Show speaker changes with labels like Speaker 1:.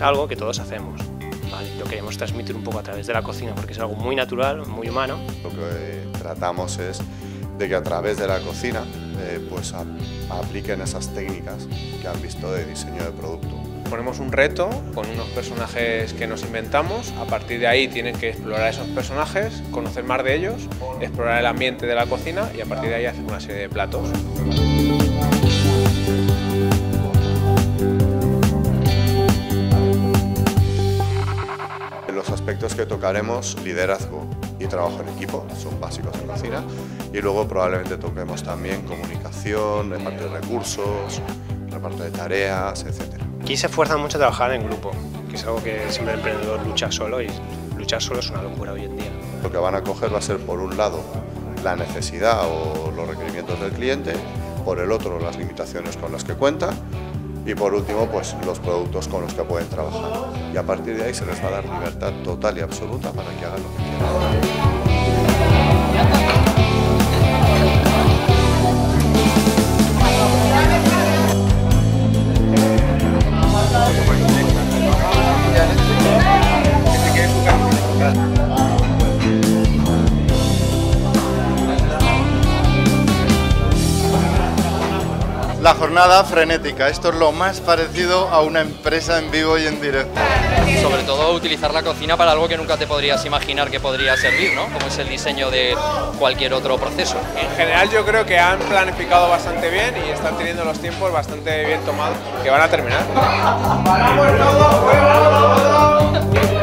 Speaker 1: algo que todos hacemos, ¿vale? Lo queremos transmitir un poco a través de la cocina porque es algo muy natural, muy humano.
Speaker 2: Lo que tratamos es de que a través de la cocina pues apliquen esas técnicas que han visto de diseño de producto.
Speaker 3: Ponemos un reto con unos personajes que nos inventamos, a partir de ahí tienen que explorar esos personajes, conocer más de ellos, explorar el ambiente de la cocina y a partir de ahí hacer una serie de platos.
Speaker 2: Los aspectos que tocaremos, liderazgo y trabajo en equipo, son básicos en cocina, y luego probablemente toquemos también comunicación, reparto de recursos, reparto de tareas, etc.
Speaker 1: Aquí se esfuerza mucho a trabajar en grupo, que es algo que siempre el emprendedor lucha solo y luchar solo es una locura hoy en día.
Speaker 2: Lo que van a coger va a ser por un lado la necesidad o los requerimientos del cliente, por el otro las limitaciones con las que cuentan y por último pues los productos con los que pueden trabajar. Y a partir de ahí se les va a dar libertad total y absoluta para que hagan lo que quieran.
Speaker 4: La jornada frenética, esto es lo más parecido a una empresa en vivo y en directo.
Speaker 5: Sobre todo utilizar la cocina para algo que nunca te podrías imaginar que podría servir, ¿no? Como es el diseño de cualquier otro proceso.
Speaker 3: En general yo creo que han planificado bastante bien y están teniendo los tiempos bastante bien tomados, que van a terminar.